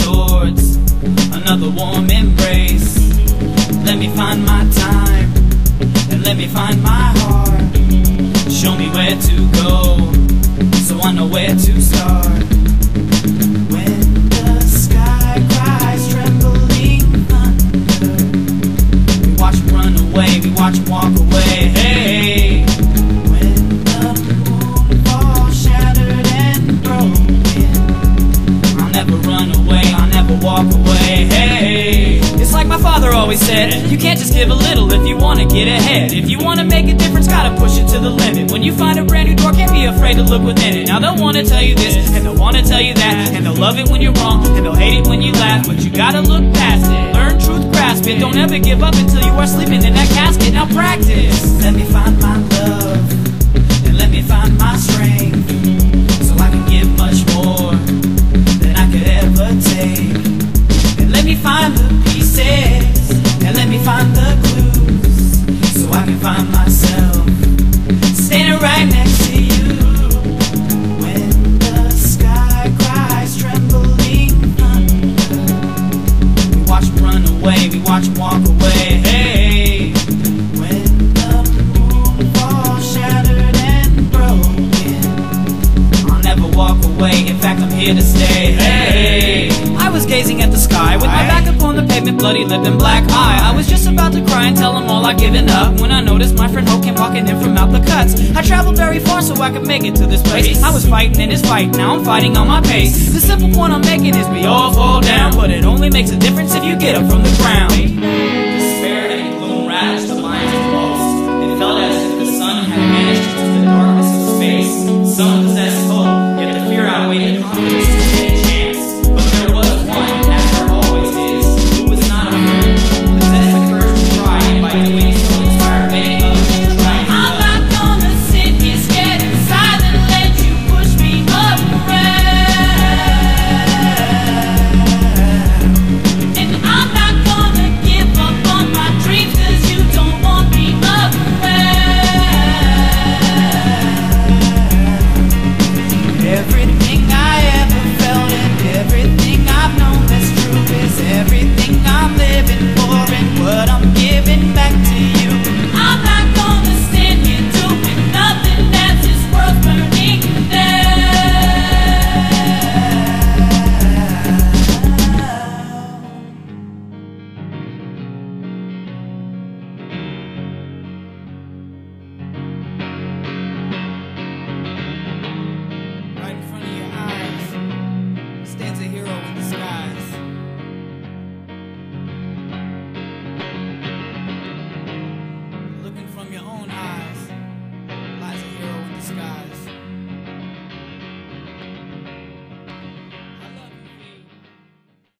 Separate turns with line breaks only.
towards another warm embrace. Let me find my time, and let me find my heart. Show me where to go, so I know where to start. When the sky cries trembling thunder, we watch them run away, we watch them walk away. Hey, when the moon falls shattered and broken, I'll never run away, I'll never walk away. Hey, it's like my father always said, you can't just give a little if you want to get ahead. If you want to make a difference, gotta push it to the limit. When you find a brand new door, can't be afraid to look within it. Now they'll want to tell you this, and they'll want to tell you that, and they'll love it when you're wrong, and they'll hate it when you laugh. But you gotta look past it, learn truth, grasp it. Don't ever give up until you are sleeping in that casket. Now practice. Let me find my love, and let me find my strength, so I can give much more than I could ever take. And let me find the pieces, and let me find the clues, so I can find myself standing right next to you. When the sky cries trembling thunder, we watch them run away, we watch them walk away. Hey, when the moon falls shattered and broken, I'll never walk away, in fact I'm here to stay. Hey, I was gazing at the sky with my back upon the pavement, bloody lip and black eye. I was just about to cry and tell them all I'd given up, when I noticed my friend Hope came walking in from out the cuts. I traveled very far so I could make it to this place. I was fighting in his fight, now I'm fighting on my pace. The simple point I'm making is we all